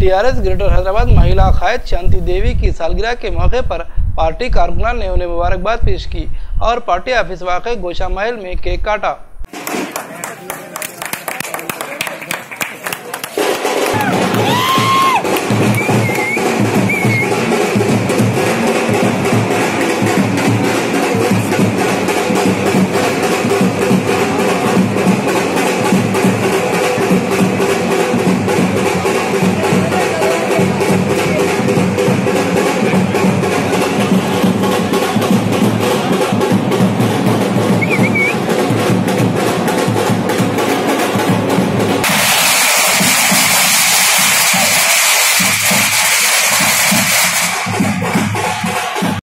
TRS greater Hyderabad महिला कायद शांति देवी की सालगिरह के मौके पर पार्टी कारकुनान ने उन्हें मुबारकबाद पेश की और पार्टी ऑफिस वाक़ई गोशा महल में केक काटा।